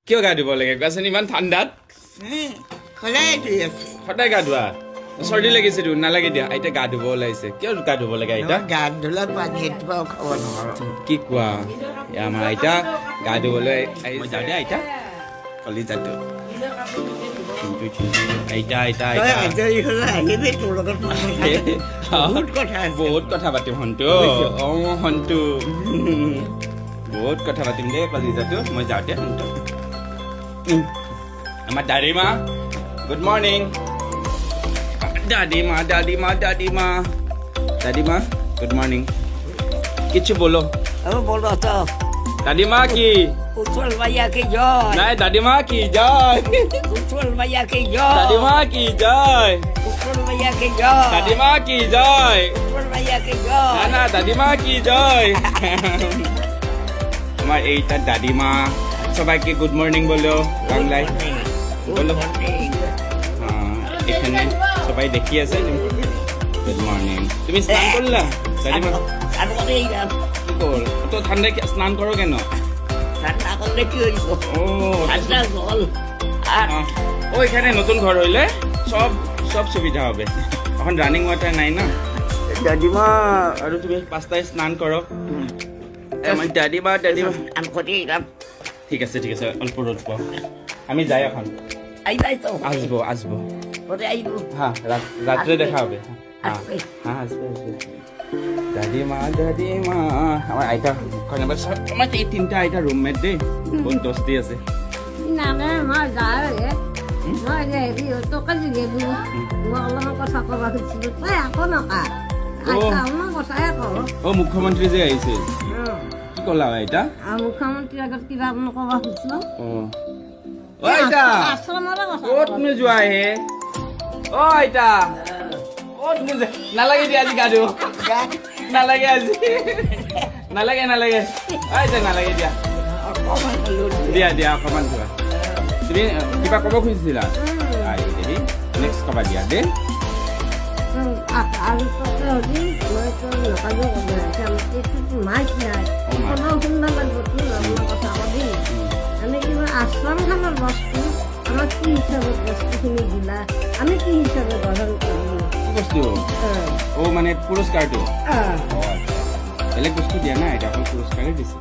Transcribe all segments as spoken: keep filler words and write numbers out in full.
কিয় গা ধুব লাগে কোৱাচোন ইমান ঠাণ্ডাত সদায় ধুই আছো সদায় গা ধোৱা চৰ্দি লাগিছে দেখোন নালাগে দিয়া আইতা গা ধুব ওলাইছে কিয় গা ধুব লাগে আইতা গা ধুলে পানী এটোপাও খাব নোৱাৰো কি কোৱা আমাৰ আইতা গা ধুবলৈ মই যাওঁ দে আইতা কলিজাটো আইতা আইতা বহুত কথা পাতিম হন্তু অ হন্তু বহুত কথা পাতিম দেই কলিজাটো মই যাওঁ দে হন্তু আমাৰ দাদিমা গুড মৰ্নিং दादी माँ दादी माँ दादी माँ दादी माँ गुड मॉर्निंग किच्छु बोलो अब बोलो तो दादी माँ की उछल मैया की जय नहीं दादी माँ की जय उछल मैया की जय दादी माँ की जय उछल मैया की जय दादी माँ की जय उछल मैया की जय ना ना दादी माँ की जय हमारे एटा दादी माँ सबाई की गुड मॉर्निंग बोलो बांग्लाई बोलो हाँ इतने সবাই দেখি আছে গুড মর্নিং তুমি স্নান করলা দাদিমা স্নান করে এলাম কি কর তো ঠান্ডায় স্নান করো কেন ঠান্ডা করলে কি হইব ও ঠান্ডা জল আর ও এখানে নতুন ঘর হইলে সব সব সুবিধা হবে এখন রানিং ওয়াটার নাই না দাদিমা আর তুমি পাঁচটায় স্নান করো আমার দাদিমা দাদিমা স্নান করে এলাম ঠিক আছে ঠিক আছে অল্প রোদ পাও আমি যাই এখন আইবাই তো আসবো আসবো ওরে আইবো হ্যাঁ রাত্রে দেখা হবে হ্যাঁ হ্যাঁ আসবে আসবে দাদি মা দাদি মা আমার আইতা মুখখন এবার আমার এই তিনটা আইতা রুমমেট দেই বহুত দোস্তি আছে না না মই যাই মই হেৰি টকালি গেলো মই অলপমান কথা ক'ব খুজিছিলোঁ তই আকৌ নকা আইতা মই কথাই কওঁ অ মুখ্যমন্ত্ৰী যে আহিছে কি ক'লা আইতা মুখ্যমন্ত্ৰীৰ আগত কিবা ক'ব খুজিছিলোঁ অ ও আইতা ক'ত তুমি যোৱা হে ও আইতা ক'ত তুমি নালাগে দিয়া আজি গা ধুব নালাগে আজি নালাগে নালাগে আইতা নালাগে দিয়া দিয়া দিয়া অকণমান যোৱা তুমি কিবা ক'ব খুজিছিলা আই দেৰি নেক্সট ক'বা দিয়া দেই আৰু হেৰি মই নকাজো ক'ব মাইক নাই কোনো সুন্দৰ লাগিব কথা কবি আমি কিবা আশ্ৰমখনৰ বস্তু আমাক কি হিচাপত বস্তুখিনি দিলা আমি কি হিচাপে গ্ৰহণ কৰিলোঁ কি বস্তু অ মানে পুৰস্কাৰটো বেলেগ বস্তু দিয়া নাই এটা অকল পুৰস্কাৰে দিছে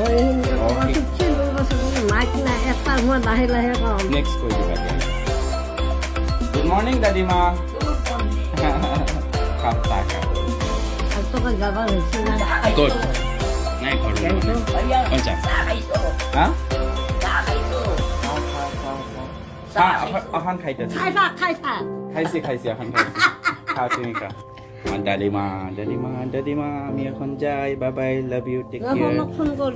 মাইক নাই এটা মই লাহে লাহে কওঁ নেক্সট কৈ দিবা দিয়া গুড মৰ্নিং দাদিমা খাপ তাকা তোকে যাব হৈছে না ক'ত নাই ঘৰ পঞ্চা হা এখন খাইতে খাইছা খাইছা খাইছে খাইছে এখন খাইছে খাও তুমি খা দাদিমা দাদিমা দাদিমা আমি এখন যাই bye bye love you take care phone